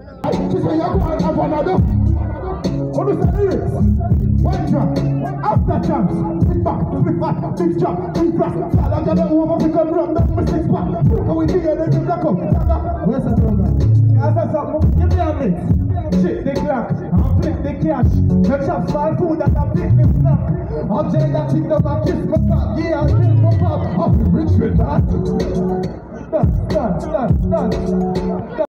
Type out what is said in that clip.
She say you go and have another. What is the lyrics? One jump, after jump, big back, big jump, big back. Tell her get over, we can run down the 6 pack. How we do it, they do that come. Where's the program? As I said, give me a mix. Shit the clock, and flip the cash. The chop small food that I pick me snack. I'm saying that chick does not kiss my pop. Yeah, I'll kill my pop. I'll be rich with that. Done.